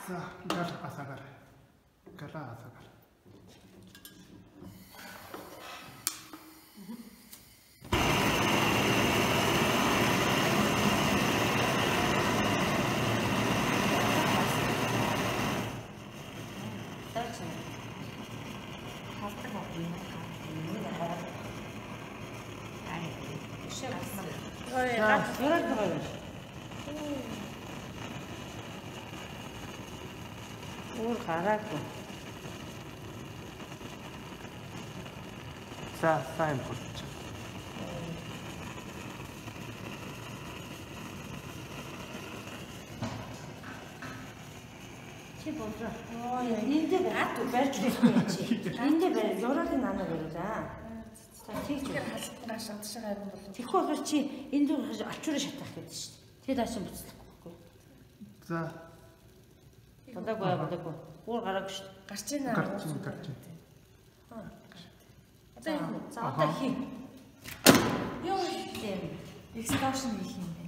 За, гал асагаар. Гала асагаар. 울 гараагүй. За, сайн болчих. Чи болоо. Энд дээр хат барьж ирсэн чи. Энд дээр зураагийн намайг бариулаа. За тийч хастраа шатшаа гайван болов. Тэгэхгүй болохоор чи энд дээр очроо шатах гэдэг шүү дээ. Тэгээд ачаа буцлахгүй. За. Бодоогүй. Уур гараагүй шүү. Гарч ийна. Гарч. Одоо за одоо хий. Юу юм? Экскавшн хийх юм бэ?